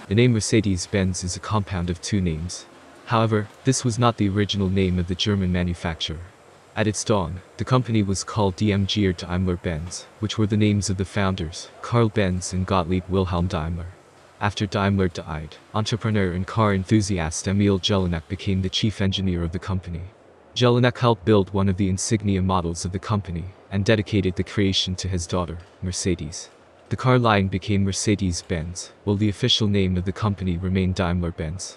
The name Mercedes-Benz is a compound of two names. However, this was not the original name of the German manufacturer. At its dawn, the company was called DMG or Daimler-Benz, which were the names of the founders, Karl Benz and Gottlieb Wilhelm Daimler. After Daimler died, entrepreneur and car enthusiast Emil Jelinek became the chief engineer of the company. Jelinek helped build one of the insignia models of the company, and dedicated the creation to his daughter, Mercedes. The car line became Mercedes-Benz, while the official name of the company remained Daimler-Benz.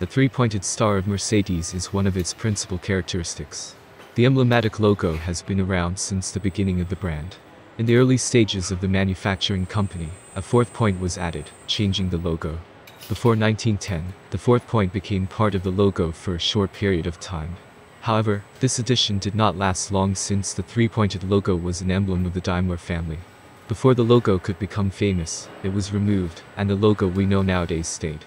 The three-pointed star of Mercedes is one of its principal characteristics. The emblematic logo has been around since the beginning of the brand. In the early stages of the manufacturing company, a fourth point was added, changing the logo. Before 1910, the fourth point became part of the logo for a short period of time. However, this addition did not last long since the three-pointed logo was an emblem of the Daimler family. Before the logo could become famous, it was removed, and the logo we know nowadays stayed.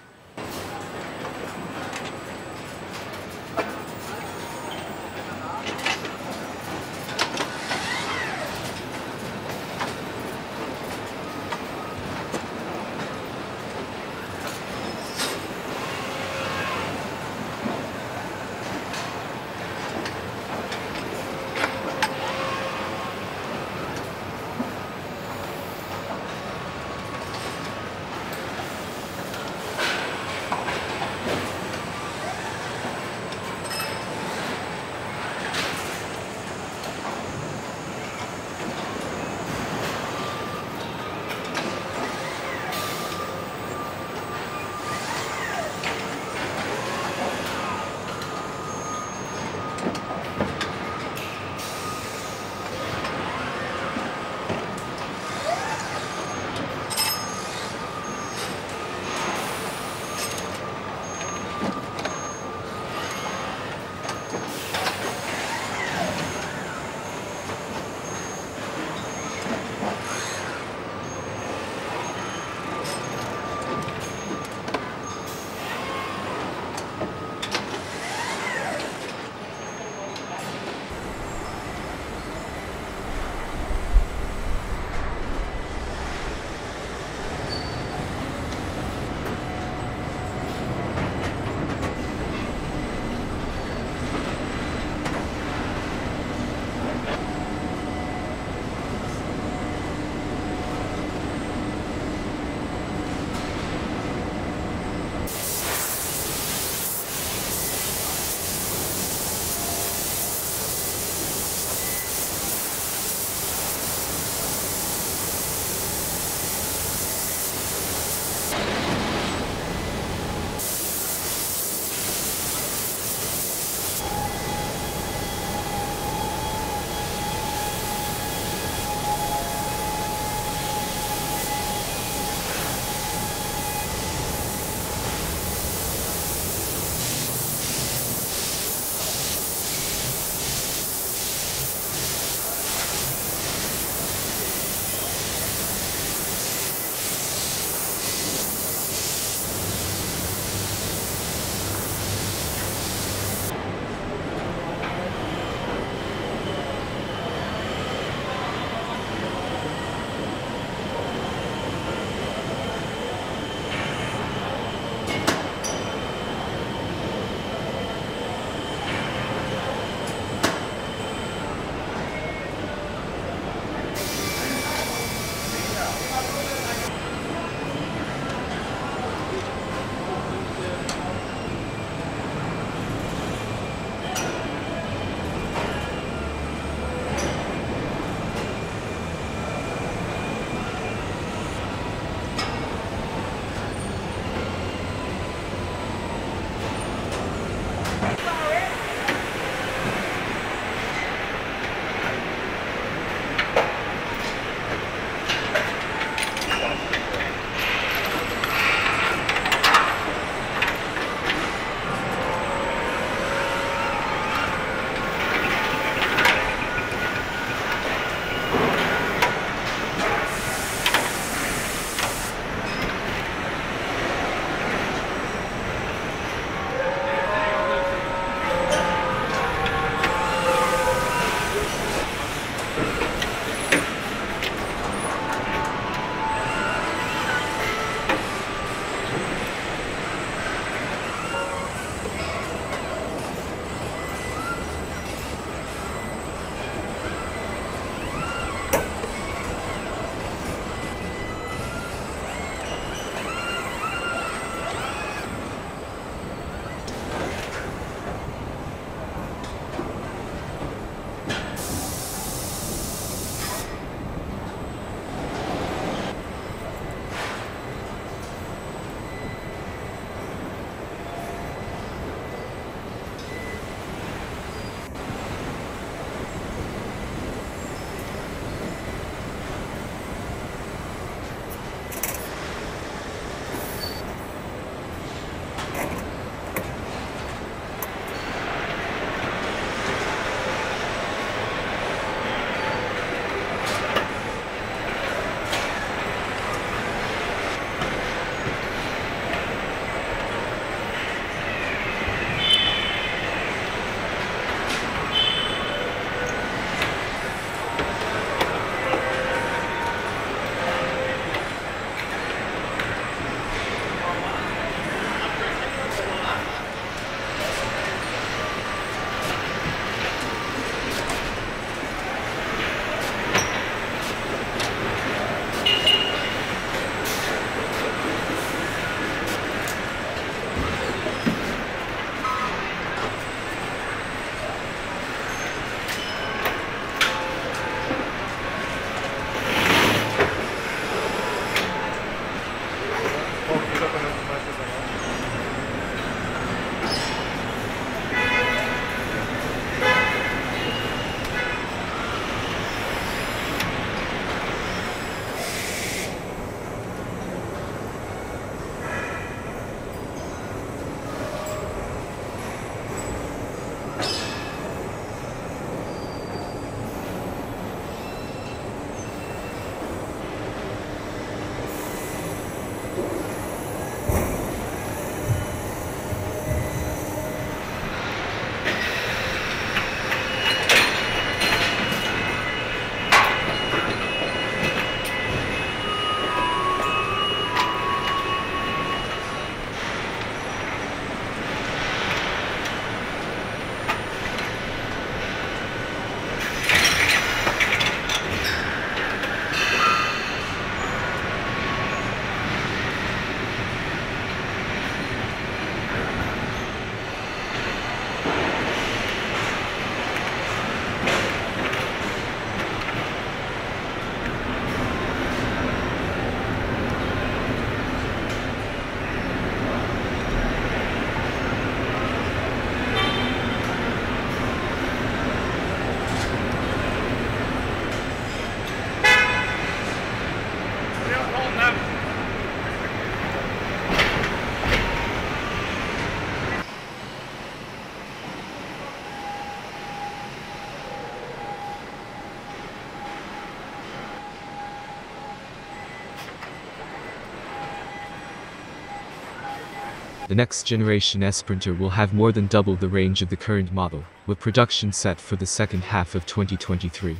The next generation eSprinter will have more than double the range of the current model, with production set for the second half of 2023.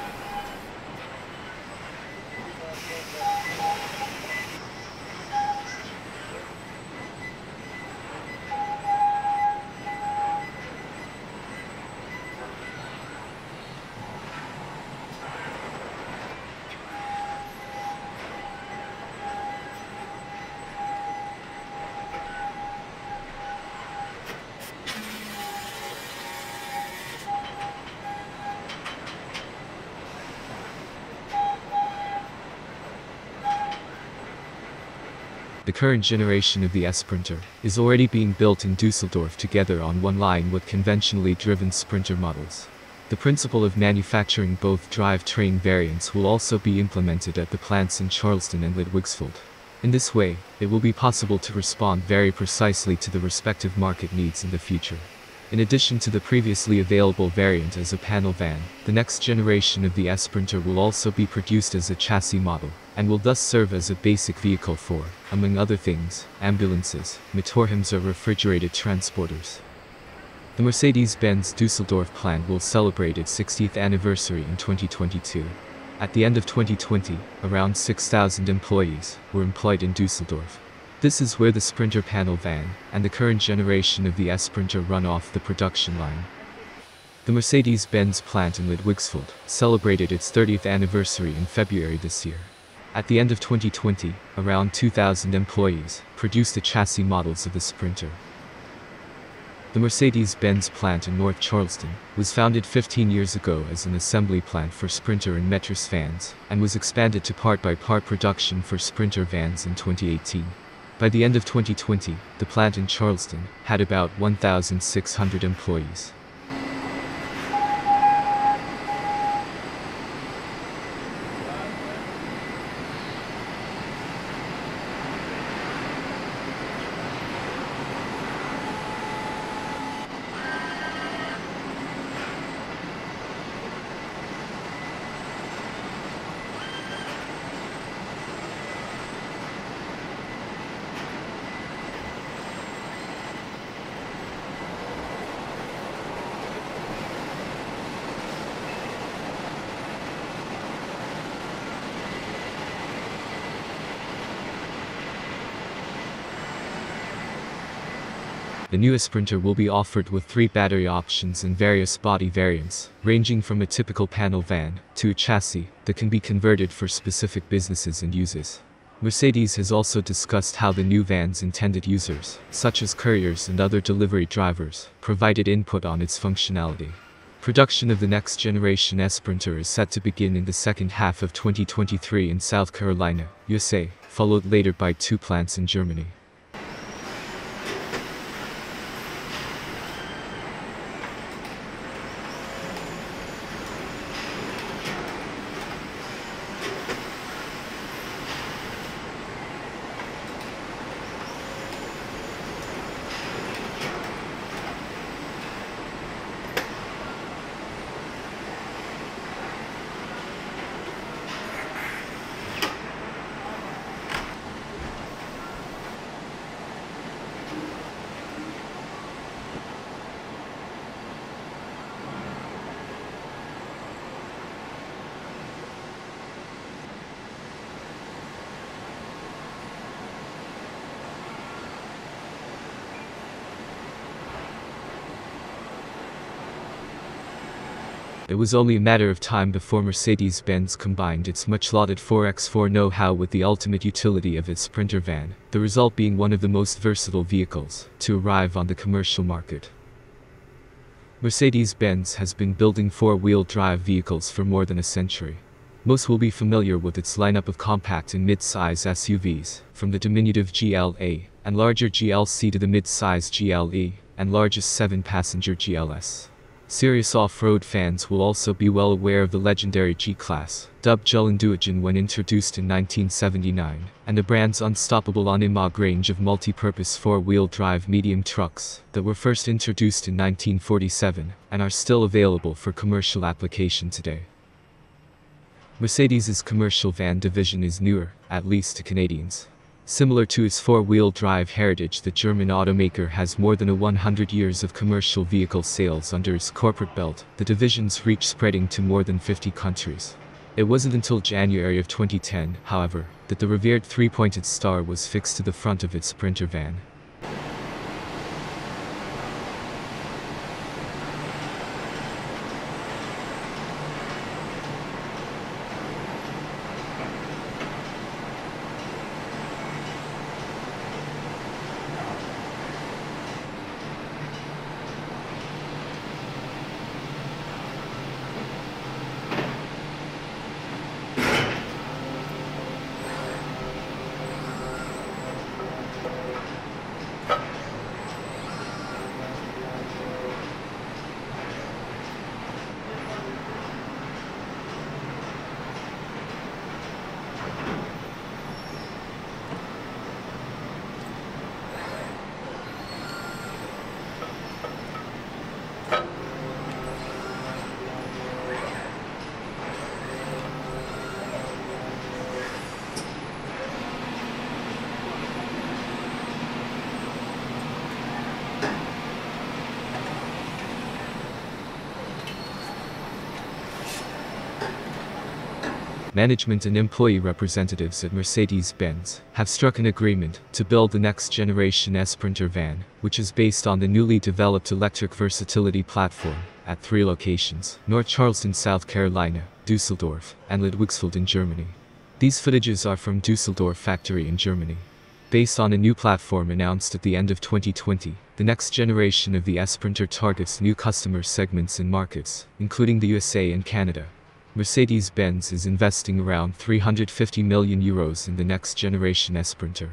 The current generation of the eSprinter is already being built in Dusseldorf together on one line with conventionally driven Sprinter models. The principle of manufacturing both drivetrain variants will also be implemented at the plants in Charleston and Ludwigsfeld. In this way, it will be possible to respond very precisely to the respective market needs in the future. In addition to the previously available variant as a panel van, the next generation of the eSprinter will also be produced as a chassis model, and will thus serve as a basic vehicle for, among other things, ambulances, motorhomes or refrigerated transporters. The Mercedes-Benz Dusseldorf plant will celebrate its 60th anniversary in 2022. At the end of 2020, around 6,000 employees were employed in Dusseldorf. This is where the Sprinter panel van and the current generation of the eSprinter run off the production line. The Mercedes-Benz plant in Ludwigsfeld celebrated its 30th anniversary in February this year. At the end of 2020, around 2,000 employees produced the chassis models of the Sprinter. The Mercedes-Benz plant in North Charleston was founded 15 years ago as an assembly plant for Sprinter and Metris vans, and was expanded to part-by-part production for Sprinter vans in 2018. By the end of 2020, the plant in Charleston had about 1,600 employees. The new eSprinter will be offered with 3 battery options and various body variants, ranging from a typical panel van to a chassis that can be converted for specific businesses and uses. Mercedes has also discussed how the new van's intended users, such as couriers and other delivery drivers, provided input on its functionality. Production of the next generation eSprinter is set to begin in the second half of 2023 in South Carolina, USA, followed later by 2 plants in Germany. It was only a matter of time before Mercedes-Benz combined its much-lauded 4x4 know-how with the ultimate utility of its Sprinter van, the result being one of the most versatile vehicles to arrive on the commercial market. Mercedes-Benz has been building four-wheel drive vehicles for more than a century. Most will be familiar with its lineup of compact and mid-size SUVs, from the diminutive GLA and larger GLC to the mid-size GLE and largest 7-passenger GLS. Serious off-road fans will also be well aware of the legendary G-Class, dubbed Geländewagen when introduced in 1979, and the brand's unstoppable Unimog range of multi-purpose four-wheel drive medium trucks that were first introduced in 1947 and are still available for commercial application today. Mercedes's commercial van division is newer, at least to Canadians. Similar to its four-wheel drive heritage, the German automaker has more than 100 years of commercial vehicle sales under its corporate belt, the division's reach spreading to more than 50 countries. It wasn't until January of 2010, however, that the revered three-pointed star was fixed to the front of its Sprinter van. Management and employee representatives at Mercedes-Benz have struck an agreement to build the next-generation eSprinter van, which is based on the newly developed electric versatility platform, at 3 locations: North Charleston, South Carolina, Dusseldorf, and Ludwigsfeld in Germany. These footages are from Dusseldorf Factory in Germany. Based on a new platform announced at the end of 2020, the next generation of the eSprinter targets new customer segments and markets, including the USA and Canada. Mercedes-Benz is investing around €350 million in the next generation eSprinter.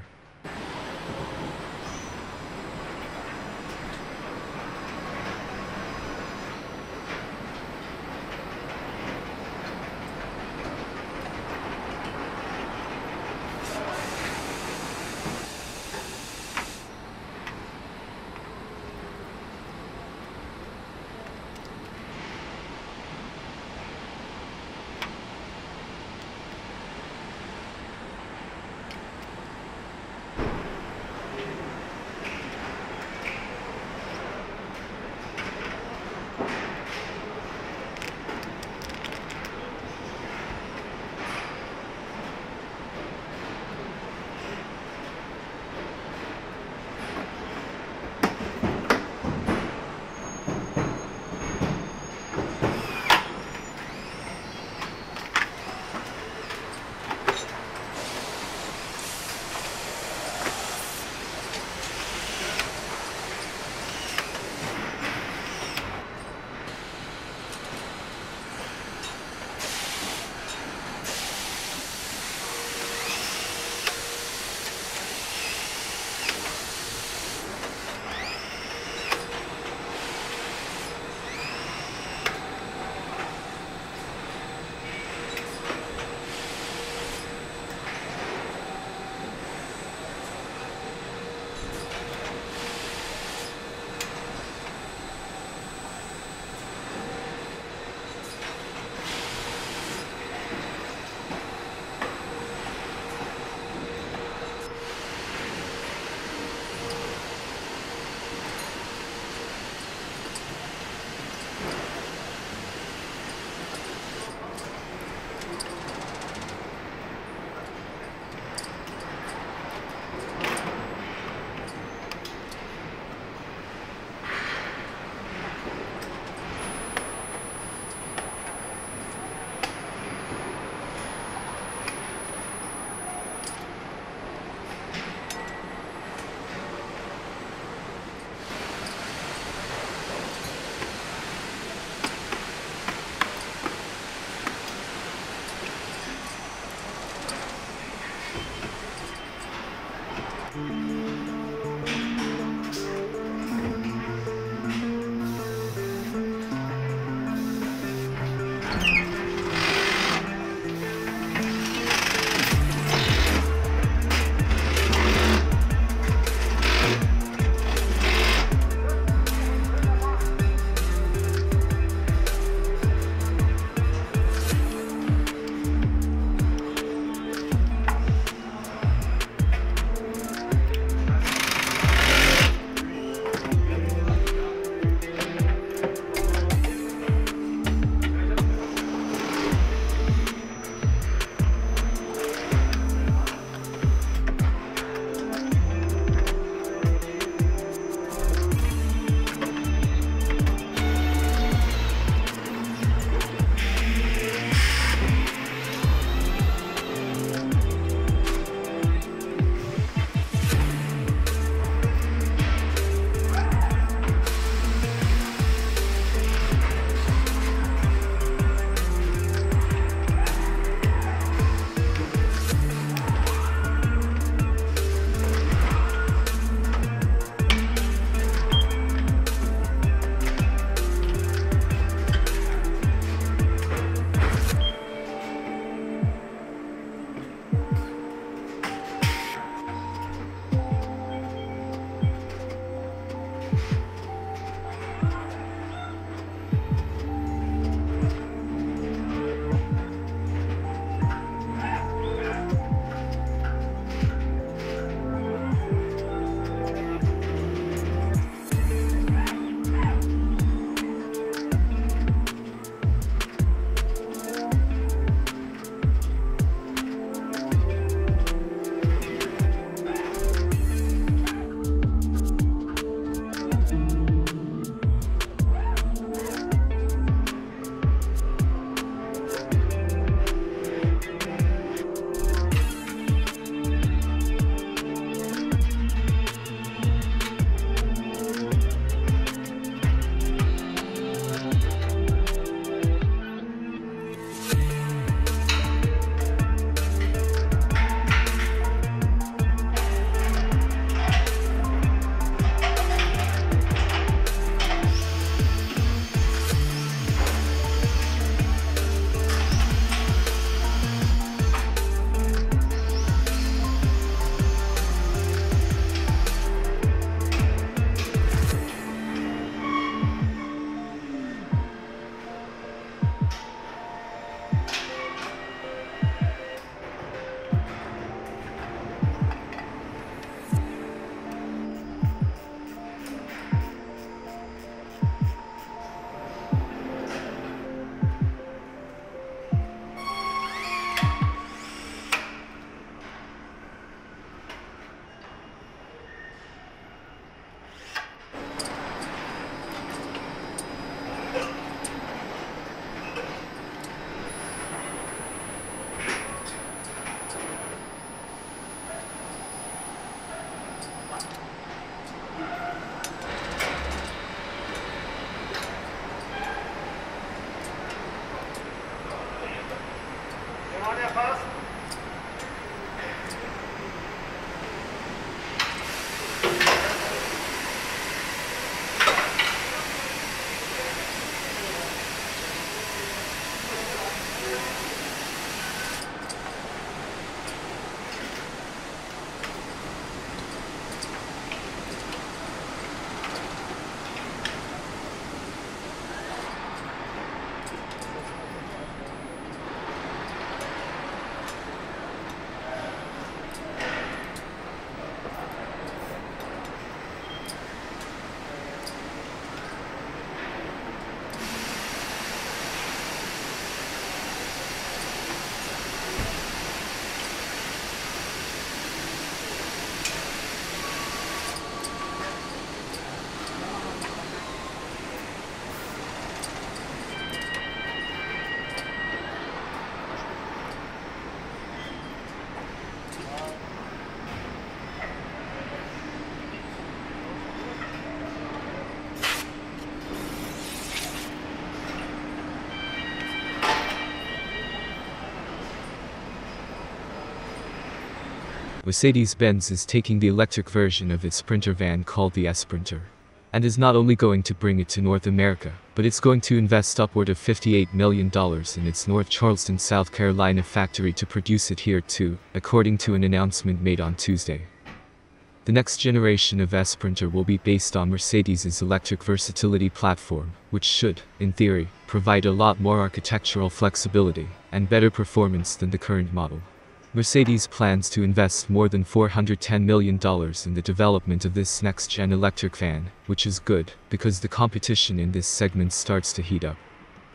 Mercedes-Benz is taking the electric version of its Sprinter van called the eSprinter, and is not only going to bring it to North America, but it's going to invest upward of $58 million in its North Charleston, South Carolina factory to produce it here too, according to an announcement made on Tuesday. The next generation of eSprinter will be based on Mercedes' electric versatility platform, which should, in theory, provide a lot more architectural flexibility and better performance than the current model. Mercedes plans to invest more than $410 million in the development of this next-gen electric van, which is good, because the competition in this segment starts to heat up.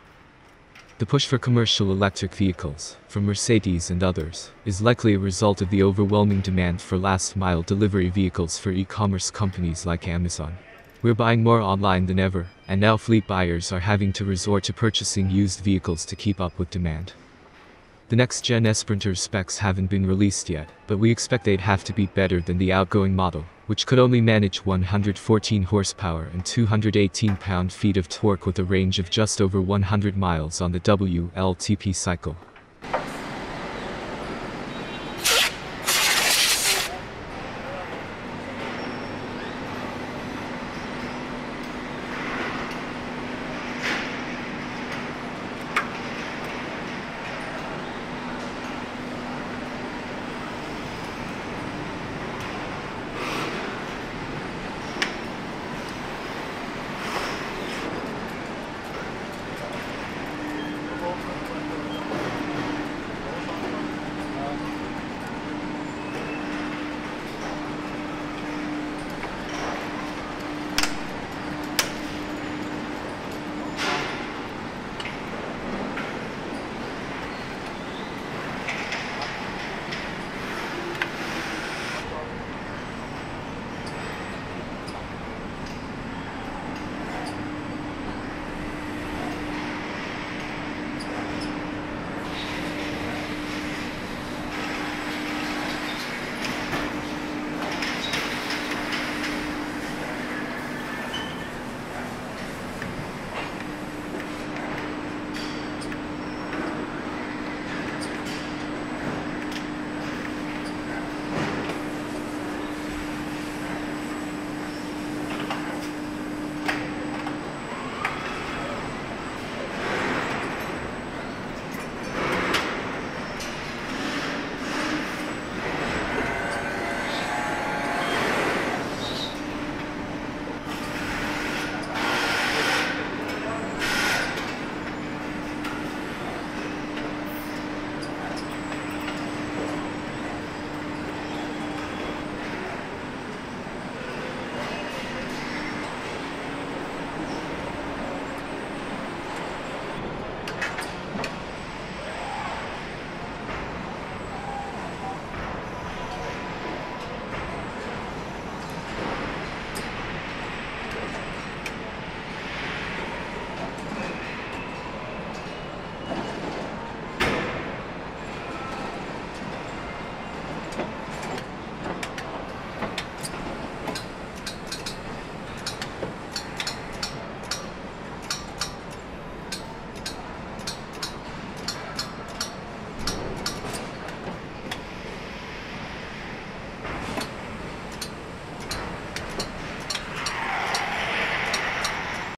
The push for commercial electric vehicles, from Mercedes and others, is likely a result of the overwhelming demand for last-mile delivery vehicles for e-commerce companies like Amazon. We're buying more online than ever, and now fleet buyers are having to resort to purchasing used vehicles to keep up with demand. The next-gen eSprinter specs haven't been released yet, but we expect they'd have to be better than the outgoing model, which could only manage 114 horsepower and 218 pound-feet of torque with a range of just over 100 miles on the WLTP cycle.